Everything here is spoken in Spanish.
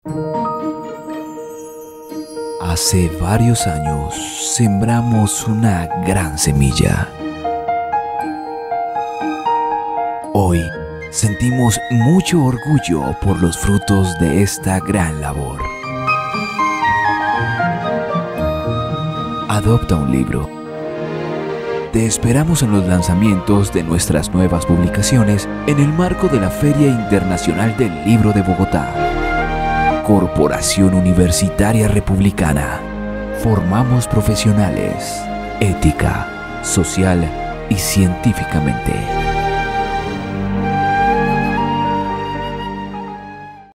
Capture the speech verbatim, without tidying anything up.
Hace varios años sembramos una gran semilla. Hoy sentimos mucho orgullo por los frutos de esta gran labor. Adopta un libro. Te esperamos en los lanzamientos de nuestras nuevas publicaciones en el marco de la Feria Internacional del Libro de Bogotá. Corporación Universitaria Republicana. Formamos profesionales, ética, social y científicamente.